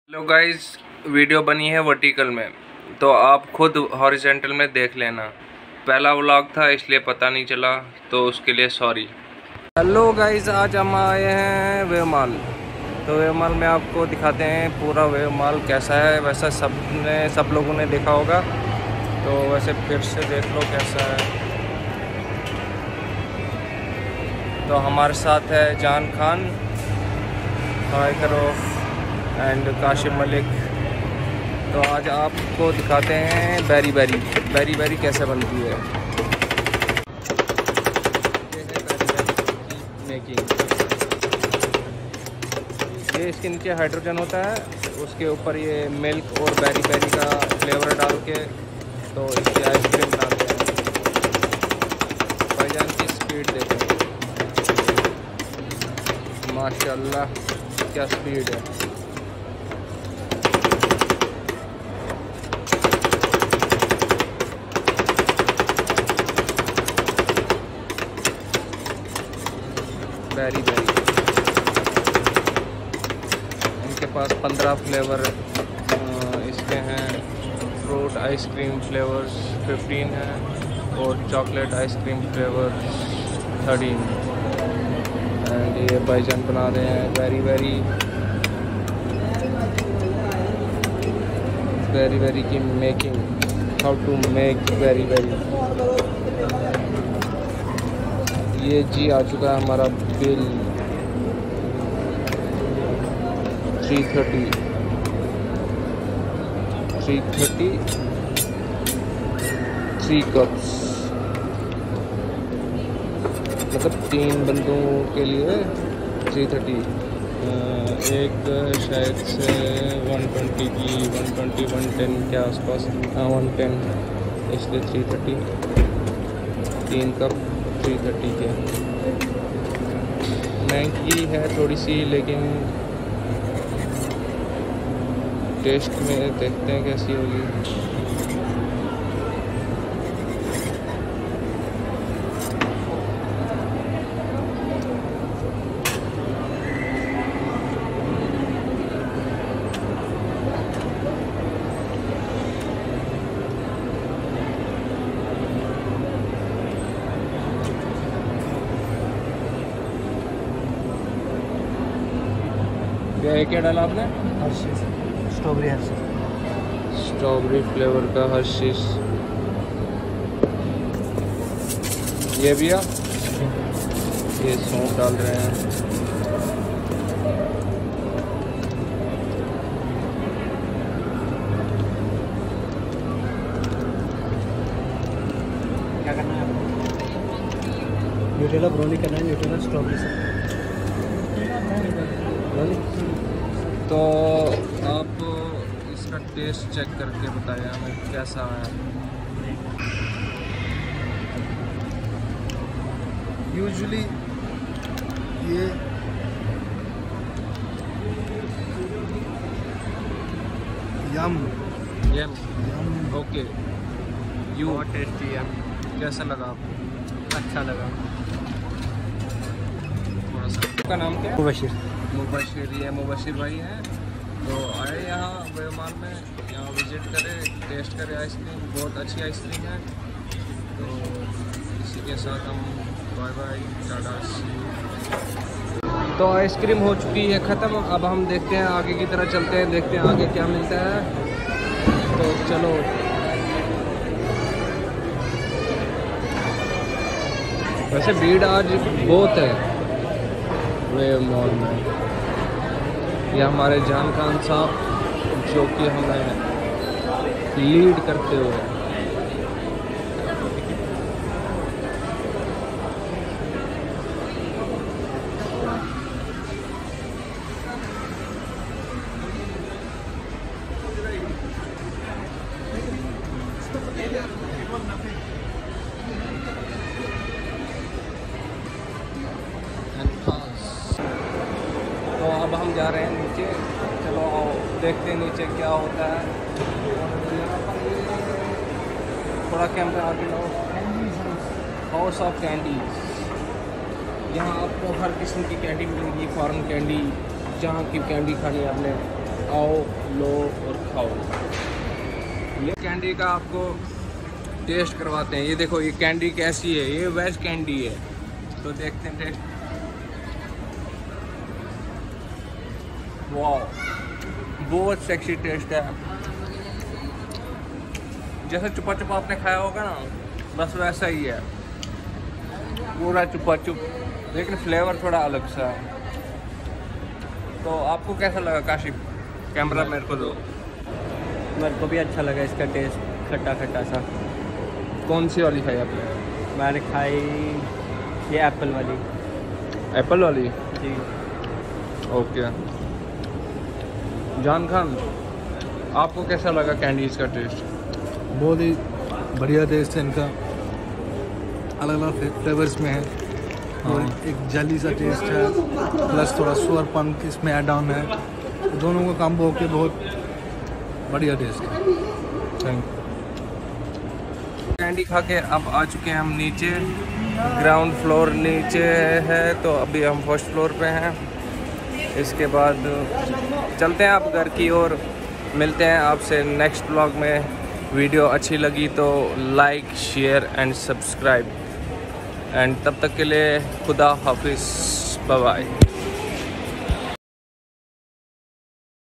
Hello guys, video बनी है vertical में, तो आप खुद हॉरिजॉन्टल में देख लेना। पहला व्लॉग था इसलिए पता नहीं चला, तो उसके लिए सॉरी। हेलो गाइस, आज हम आए हैं वेव मॉल। तो वेव मॉल में आपको दिखाते हैं पूरा वेव मॉल कैसा है। वैसा सब लोगों ने देखा होगा, तो वैसे फिर से देख लो कैसा है। तो हमारे साथ है जान खान, हाय करो, एंड काशिफ मलिक। तो आज आपको दिखाते हैं बेरी बेरी कैसे बनती है। ये है बेरी की मेकिंग। ये इसके नीचे हाइड्रोजन होता है, उसके ऊपर ये मिल्क और बेरी का फ्लेवर डाल के तो इसकी आइसक्रीम बनाते हैं। भाईजान की स्पीड देखें, माशाल्लाह क्या स्पीड है। बेरी इनके पास 15 फ्लेवर इसके हैं। फ्रूट आइसक्रीम फ्लेवर्स 15 हैं और चॉकलेट आइसक्रीम फ्लेवर्स 13। एंड ये भाईजान बना रहे हैं बेरी की making, how to make berry. ये जी आ चुका है हमारा बिल 330 3 कप्स, मतलब 3 बंदों के लिए 330। एक शायद से 120 की 110 के आसपास, 110, इसलिए 330। 3 कप 330 के। महंगी है थोड़ी सी, लेकिन टेस्ट में देखते हैं कैसी होगी। क्या डाला आपने? हर्शीज़, स्ट्रॉबेरी फ्लेवर का हर्शीज़। ये भी आ, ये सौंफ डाल रहे हैं। क्या करना है आपको? न्यूटेला ब्राउनी करना है, न्यूटेला स्ट्रॉबेरी से। तो आप इसका टेस्ट चेक करके बताइए हमें कैसा है। यूजुअली ये यम ओके, यू बहुत टेस्टी है। कैसा लगा आपको? अच्छा लगा। थोड़ा सा। आपका नाम क्या है? मुबशिर। मुबशिर, ये मुबशिर भाई हैं। तो आए यहाँ वेव मॉल में, यहाँ विज़िट करें, टेस्ट करें आइसक्रीम। बहुत अच्छी आइसक्रीम है। तो इसी के साथ हम bye bye, tata, see you. तो आइसक्रीम हो चुकी है ख़त्म। अब हम देखते हैं आगे की तरफ चलते हैं, देखते हैं आगे क्या मिलता है। तो चलो। वैसे भीड़ आज बहुत है वेव मॉल में। ये हमारे जान खान साहब जो कि हमें लीड करते हुए। तो अब हम जा रहे हैं नीचे। चलो आओ देखते हैं नीचे क्या होता है। थोड़ा कैमरा आगे लो। House of candies. यहाँ आपको हर किस्म की कैंडी मिलेगी। फॉरेन कैंडी, जहाँ की कैंडी खानी है आपने आओ लो और खाओ। ये कैंडी का आपको टेस्ट करवाते हैं। ये देखो ये कैंडी कैसी है, ये वेज कैंडी है। तो देखते हैं टेस्ट। वाह, बहुत सेक्सी टेस्ट है। जैसे चुपा चुपा आपने खाया होगा ना, बस वैसा ही है, पूरा चुपा चुप, लेकिन फ्लेवर थोड़ा अलग सा है। तो आपको कैसा लगा काशिफ? कैमरा मेरे को दो। मेरे को भी अच्छा लगा इसका टेस्ट, खट्टा खट्टा सा। कौन सी वाली खाई आपने? मैंने खाई ये एप्पल वाली। एप्पल वाली? जी। ओके। जान खान, आपको कैसा लगा कैंडीज का टेस्ट? बहुत ही बढ़िया टेस्ट है इनका, अलग अलग फ्लेवर्स में है। और एक जली सा टेस्ट है, प्लस थोड़ा सुअरपन इसमें ऐड ऑन है। दोनों का कॉम्बो होके बहुत बढ़िया टेस्ट है। Thank you. कैंडी खा के अब आ चुके हैं हम नीचे, ग्राउंड फ्लोर नीचे है, तो अभी हम फर्स्ट फ्लोर पे हैं। इसके बाद चलते हैं आप घर की ओर, मिलते हैं आपसे नेक्स्ट ब्लॉग में। वीडियो अच्छी लगी तो like share and subscribe, and तब तक के लिए खुदा हाफिज़, बाय बाय।